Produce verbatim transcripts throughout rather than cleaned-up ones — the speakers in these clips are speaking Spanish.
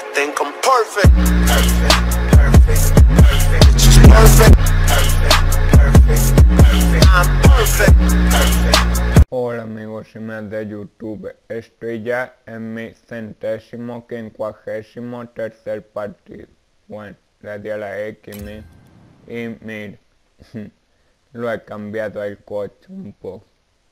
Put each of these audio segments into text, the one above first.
I think I'm perfect. Perfect, perfect, perfect. It's just perfect. Perfect, perfect, perfect. I'm perfect. Perfect. Hola amigos y amigas de YouTube, estoy ya en mi centésimo quincuagésimo tercer partido. Bueno, le di a la X mi, y mira, lo he cambiado el coche un poco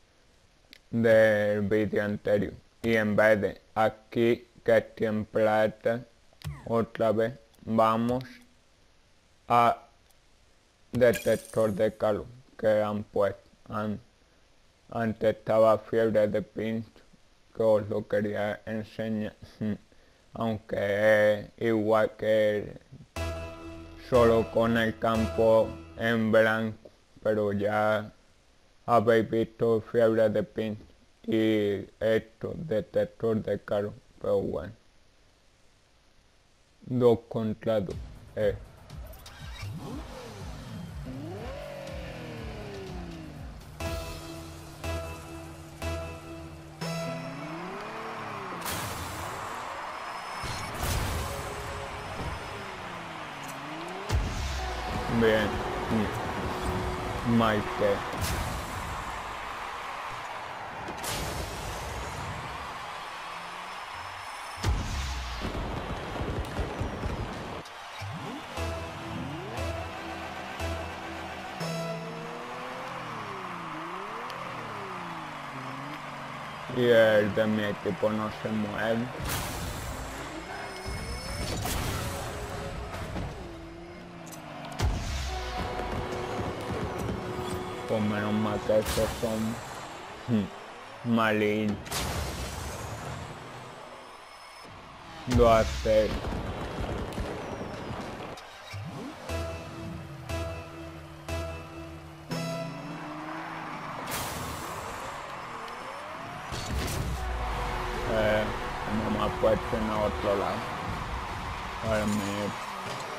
del vídeo anterior. Y en vez de aquí que estoy en plata, otra vez vamos a detector de calor que han puesto. Han, antes estaba fiebre de pincho, que os lo quería enseñar, aunque es igual que solo con el campo en blanco, pero ya habéis visto fiebre de pincho y esto, detector de calor, pero bueno, dos contra dos. Eh. Bien, Mike. Y el de mi equipo no se mueve. Pues menos mal que esos son malignos. dos a cero. Eh, como me ha puesto en otro lado. Ahora me...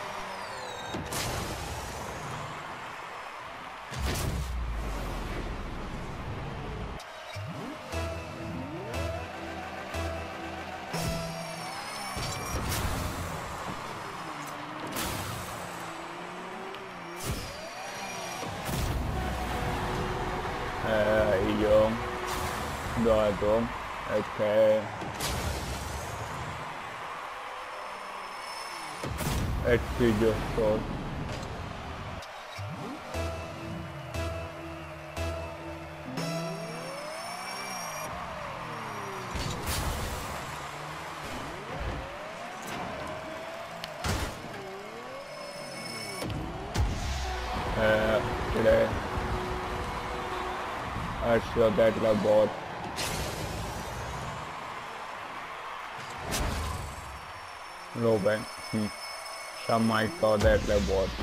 Eh, y yo, dos a dos, es que estoy yo solo. Eh, tres. Ha sido del rebote. Lo ven, se ha marcado del rebote.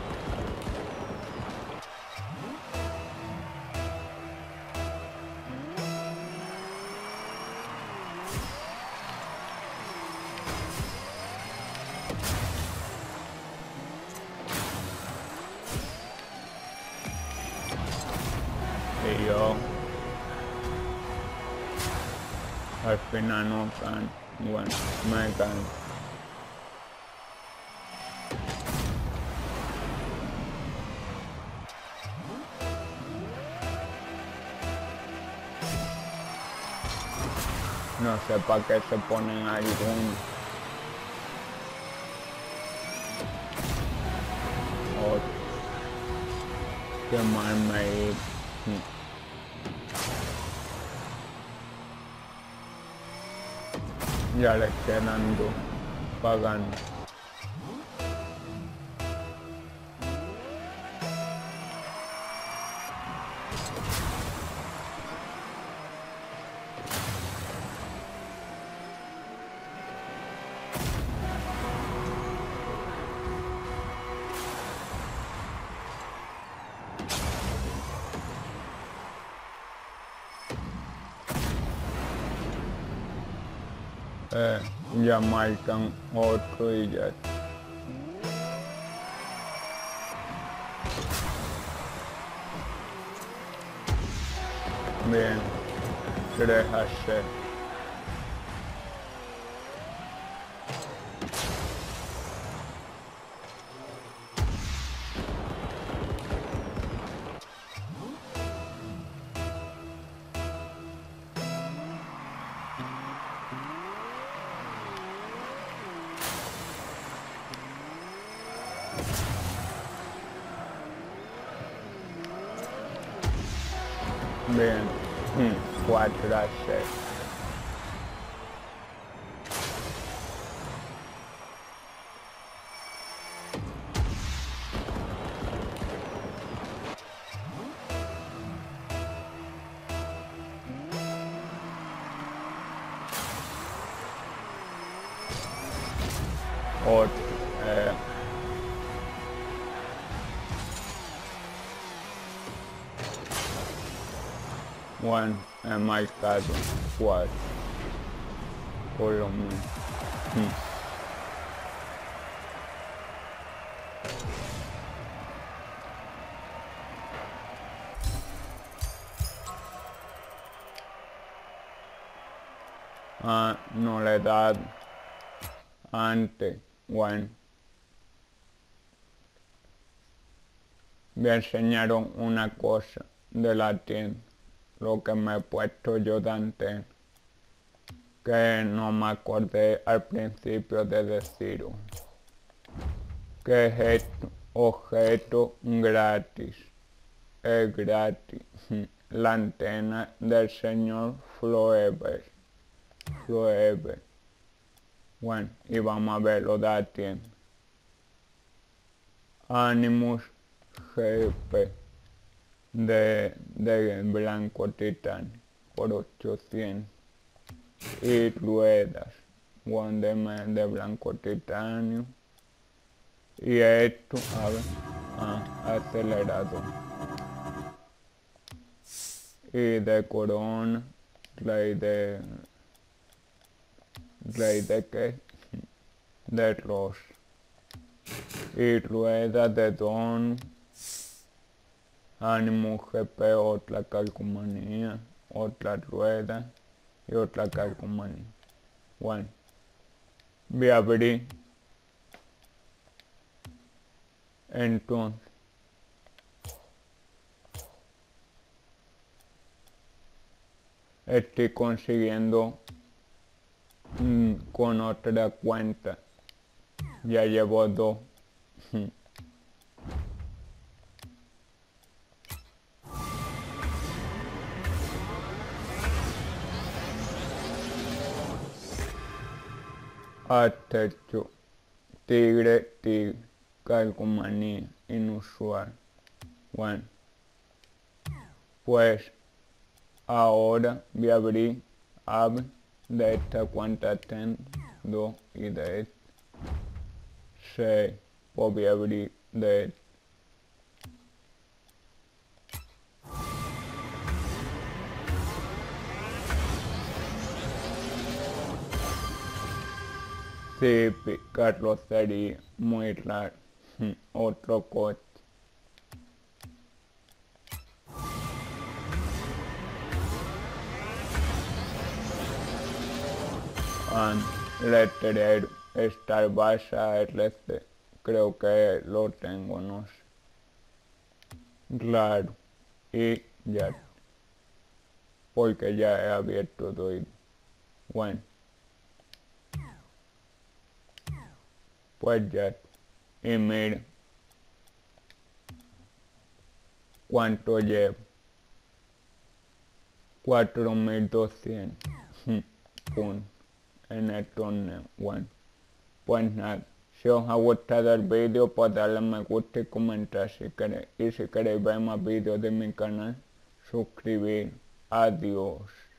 Y yo al final no can, bueno, me can. No sé para qué se ponen algunos. Otro. Qué mal me ir. Ya les quedan dos pagando. Eh, ya marcan otro y ya. Bien, tres a cero. Bien. cuatro a seis. Otro. Eh. Bueno, he marcado cuatro. Por lo menos. Mm. Ah, no le he dado antes. Bueno, voy a enseñaros una cosa de la tienda, lo que me he puesto yo de antes, que no me acordé al principio de deciros. ¿Qué es esto? Objeto gratis. Es gratis. La antena del señor Floeber. Floeber. Bueno, y vamos a ver lo de la tienda. Animus G P de, de blanco titanio por ochocientos. Y ruedas de, de blanco titanio. Y esto, a ver, ah, acelerador. Y de corona, rey de... ¿Rey de qué? De rosa. Y rueda de don. Ánimo G P, otra calcomanía. Otra rueda. Y otra calcomanía. Bueno. Voy a abrir. Entonces. Estoy consiguiendo mm, con otra cuenta. Ya llevo dos. Hasta hecho. Tigre, tigre. Calcomanía. Inusual. Bueno. Pues. Ahora voy a abrir ave de esta cuenta tengo dos y de esta seis. Pues voy a abrir de esta. Sí, carrocería muy raro. Otro coche. And letrero, Star Basa R C, creo que lo tengo, no sé. Raro. Y ya. Porque ya he abierto todo. Bueno. Pues ya. Y mira. ¿Cuánto llevo? cuatro mil doscientos. Punto. En el torneo. Bueno, pues nada, si os ha gustado el vídeo, pues darle me gusta y comentar si queréis. Y si queréis ver más vídeos de mi canal, suscribir. Adiós.